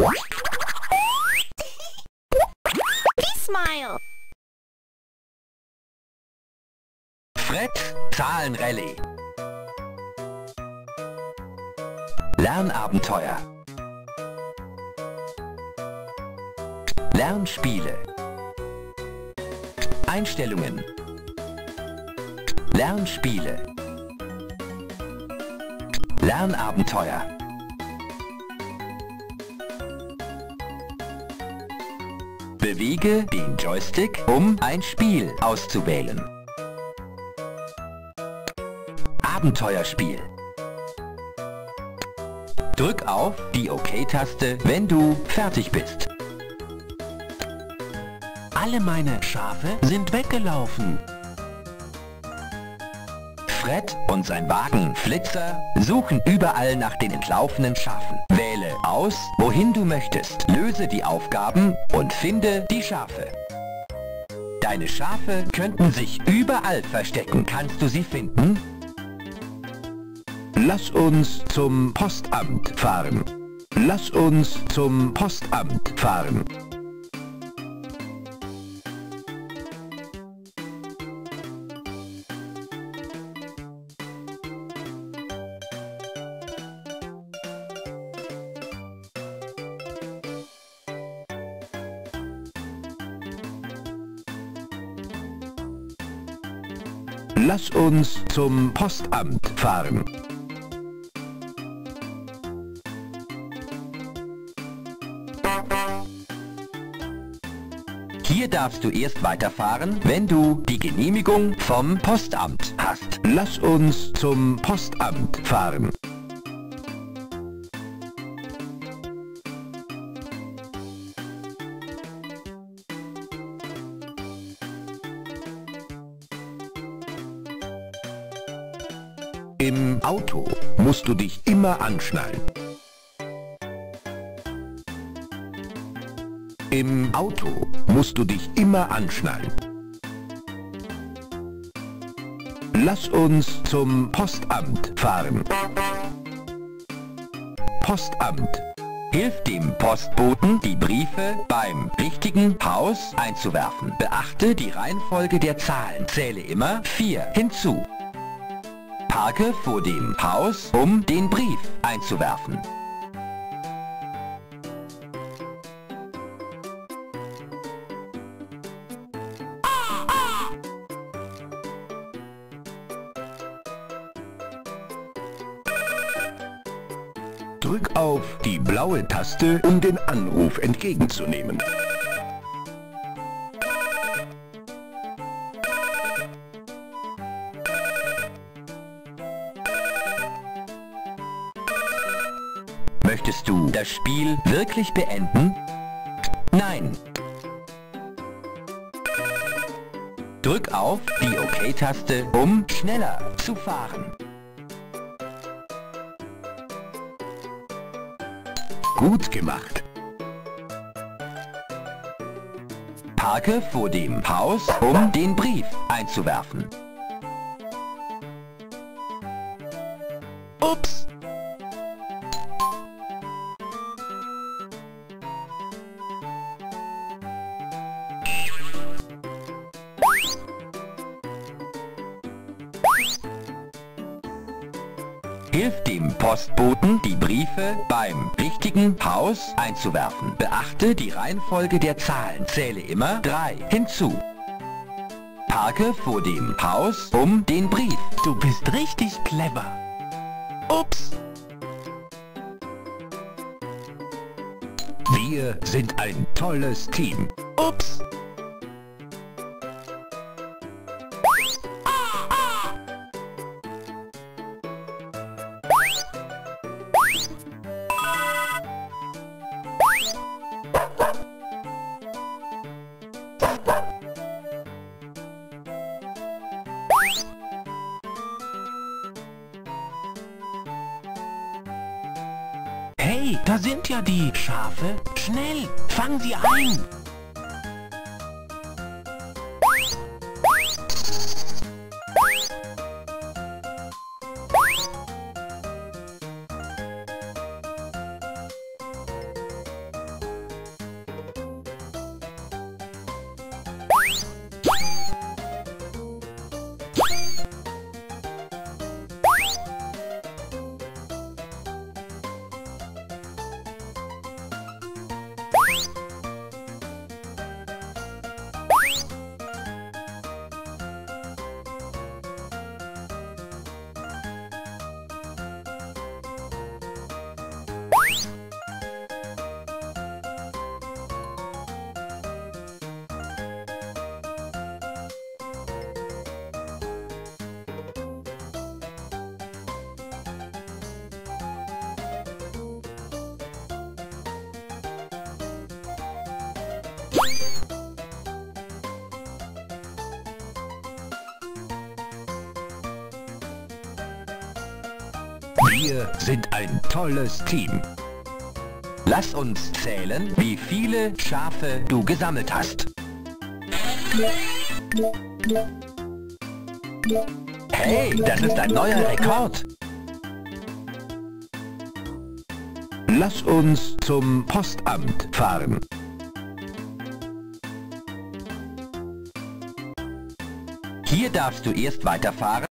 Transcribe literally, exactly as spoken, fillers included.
Smile. Fred Zahlenrallye. Lernabenteuer. Lernspiele. Einstellungen. Lernspiele. Lernabenteuer. Bewege den Joystick, um ein Spiel auszuwählen. Abenteuerspiel. Drück auf die OK-Taste, wenn du fertig bist. Alle meine Schafe sind weggelaufen. Fred und sein Wagen Flitzer suchen überall nach den entlaufenen Schafen. Wähle aus, wohin du möchtest. Löse die Aufgaben und finde die Schafe. Deine Schafe könnten sich überall verstecken. Kannst du sie finden? Lass uns zum Postamt fahren. Lass uns zum Postamt fahren. Lass uns zum Postamt fahren. Hier darfst du erst weiterfahren, wenn du die Genehmigung vom Postamt hast. Lass uns zum Postamt fahren. Im Auto musst du dich immer anschnallen. Im Auto musst du dich immer anschnallen. Lass uns zum Postamt fahren. Postamt. Hilf dem Postboten, die Briefe beim richtigen Haus einzuwerfen. Beachte die Reihenfolge der Zahlen. Zähle immer vier hinzu. Parke vor dem Haus, um den Brief einzuwerfen. Drück auf die blaue Taste, um den Anruf entgegenzunehmen. Möchtest du das Spiel wirklich beenden? Nein. Drück auf die OK-Taste, um schneller zu fahren. Gut gemacht. Parke vor dem Haus, um den Brief einzuwerfen. Ups! Hilf dem Postboten, die Briefe beim richtigen Haus einzuwerfen. Beachte die Reihenfolge der Zahlen. Zähle immer drei hinzu. Parke vor dem Haus, um den Brief. Du bist richtig clever. Ups! Wir sind ein tolles Team. Ups! Hey, da sind ja die Schafe. Schnell, fang sie ein. Wir sind ein tolles Team. Lass uns zählen, wie viele Schafe du gesammelt hast. Hey, das ist ein neuer Rekord. Lass uns zum Postamt fahren. Hier darfst du erst weiterfahren,